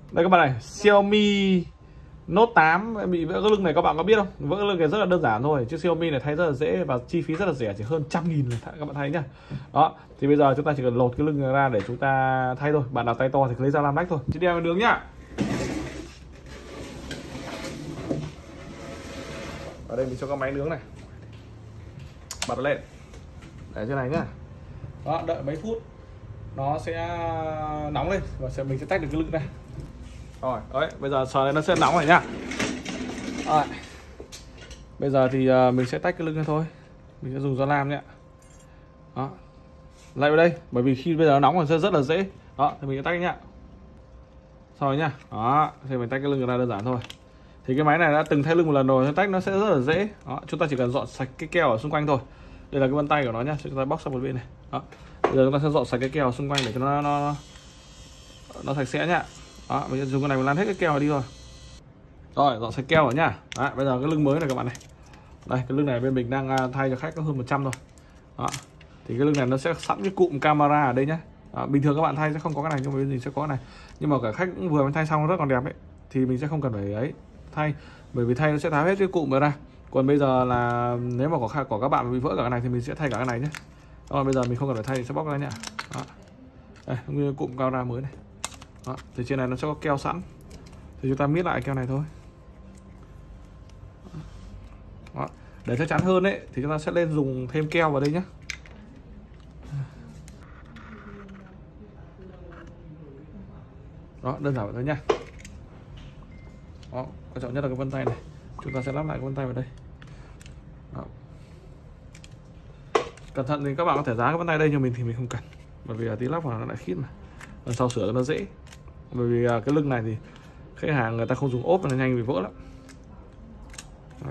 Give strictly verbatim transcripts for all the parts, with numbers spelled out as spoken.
Đây các bạn này, Xiaomi Note tám bị vỡ cái lưng này, các bạn có biết không? Vỡ cái lưng này rất là đơn giản thôi, chứ Xiaomi này thay rất là dễ và chi phí rất là rẻ, chỉ hơn trăm nghìn là các bạn thấy nhá. Đó, thì bây giờ chúng ta chỉ cần lột cái lưng này ra để chúng ta thay thôi. Bạn nào tay to thì cứ lấy dao lam lách thôi. Chị đeo nướng nhá. Ở đây mình cho các máy nướng này, bật lên để trên này nhá. Đó, đợi mấy phút nó sẽ nóng lên và sẽ mình sẽ tách được cái lưng này. Rồi, đấy, bây giờ sờ này nó sẽ nóng rồi nhá. Rồi. Bây giờ thì uh, mình sẽ tách cái lưng này thôi. Mình sẽ dùng dao lam nhá. Đó. Lại vào đây, bởi vì khi bây giờ nó nóng rồi sẽ rất là dễ. Đó, thì mình sẽ tách nhá. Xong rồi nhá. Đó, thì mình tách cái lưng ra đơn giản thôi. Thì cái máy này đã từng thay lưng một lần rồi, tách nó sẽ rất là dễ. Đó, chúng ta chỉ cần dọn sạch cái keo ở xung quanh thôi. Đây là cái vân tay của nó nhá, chúng ta bóc sang một bên này. Đó. Bây giờ chúng ta sẽ dọn sạch cái keo ở xung quanh để cho nó nó nó sạch sẽ nhá. Đó, mình sẽ dùng cái này mình lăn hết cái keo này đi rồi. Rồi, dọn sạch keo rồi nhá. Đấy, bây giờ cái lưng mới này các bạn này. Đây, cái lưng này bên mình đang thay cho khách có hơn một trăm thôi. Đó. Thì cái lưng này nó sẽ sẵn cái cụm camera ở đây nhá. Đó, bình thường các bạn thay sẽ không có cái này, nhưng mà bên mình sẽ có cái này. Nhưng mà cả khách cũng vừa mới thay xong nó rất còn đẹp ấy, thì mình sẽ không cần phải ấy thay, bởi vì thay nó sẽ tháo hết cái cụm ra. Còn bây giờ là nếu mà có có các bạn bị vỡ cả cái này thì mình sẽ thay cả cái này nhé. Rồi bây giờ mình không cần phải thay thì sẽ bóc ra nhá. Đó. Đây, nguyên cụm camera mới này. Đó, thì trên này nó sẽ có keo sẵn, thì chúng ta miết lại keo này thôi. Đó. Để chắc chắn hơn đấy thì chúng ta sẽ lên dùng thêm keo vào đây nhé. Đó, đơn giản vậy thôi nhá. Đó, quan trọng nhất là cái vân tay này, chúng ta sẽ lắp lại cái vân tay vào đây. Đó. Cẩn thận thì các bạn có thể dán cái vân tay đây, nhưng mình thì mình không cần, bởi vì tí lắp vào nó lại khít mà, lần sau sửa nó dễ. Bởi vì cái lưng này thì khách hàng người ta không dùng ốp nó nhanh bị vỡ lắm. Đấy.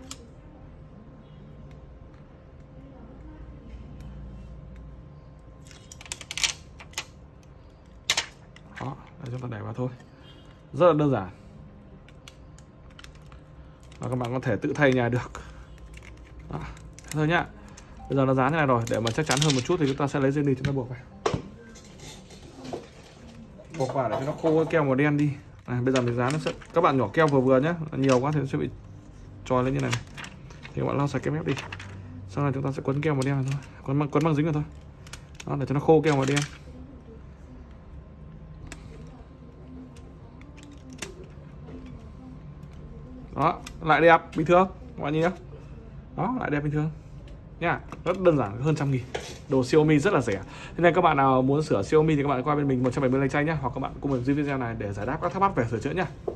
Đó, để chúng ta để vào thôi, rất là đơn giản và các bạn có thể tự thay nhà được. Đó, thế thôi nhá. Bây giờ nó dán như này rồi, để mà chắc chắn hơn một chút thì chúng ta sẽ lấy dây nịt chúng ta buộc vào, buộc vào để cho nó khô cái keo màu đen đi. Này, bây giờ mình dán nó sẽ, các bạn nhỏ keo vừa vừa nhé, nhiều quá thì nó sẽ bị tròn lên như này, này. Thì các bạn lau sạch cái mép đi, sau này chúng ta sẽ quấn keo màu đen này thôi, quấn băng quấn băng dính vào thôi. Đó, để cho nó khô keo màu đen. Đó, lại đẹp bình thường các bạn nhìn nhá. Đó, lại đẹp bình thường nha, rất đơn giản, hơn trăm nghìn. Đồ Xiaomi rất là rẻ. Thế nên các bạn nào muốn sửa Xiaomi thì các bạn qua bên mình một trăm bảy mươi lành tranh nhá, hoặc các bạn cùng mình dưới video này để giải đáp các thắc mắc về sửa chữa nhá.